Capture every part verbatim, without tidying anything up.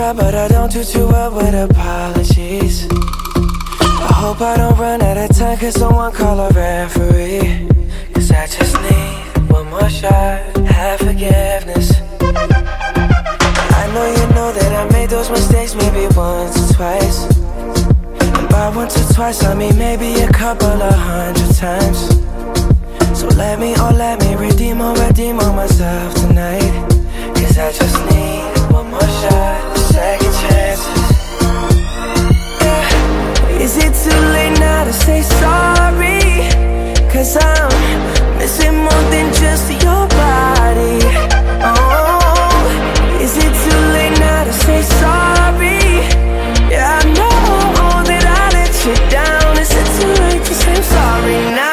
well, but I don't do too well with apologies. I hope I don't run out of time, cause someone call a referee. Cause I just need one more shot, have forgiveness. I know you know that I made those mistakes maybe once or twice. And by once or twice I mean maybe a couple of hundred times. So let me, oh let me redeem or redeem on myself tonight. Cause I just need one more shot, second chances. Yeah. Is it too late now to say sorry? Cause I'm missing more than just your body. Oh, is it too late now to say sorry? Yeah, I know that I let you down. Is it too late to say I'm sorry now?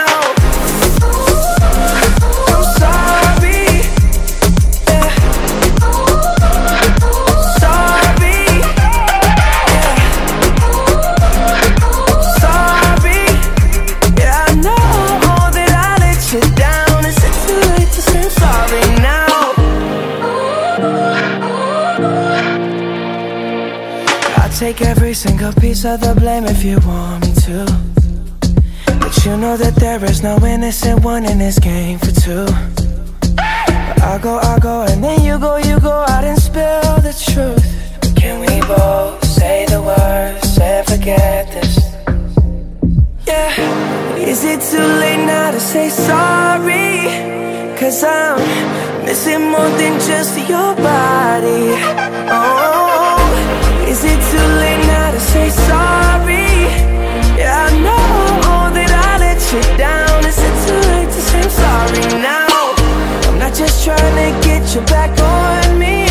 Take every single piece of the blame if you want me to. But you know that there is no innocent one in this game for two. But I'll go, I'll go, and then you go, you go out and spill the truth. But can we both say the words and forget this? Yeah. Is it too late now to say sorry? Cause I'm missing more than just your body. Oh, is it too late now to say sorry? Yeah, I know that I let you down. Is it too late to say I'm sorry now? I'm not just trying to get you back on me.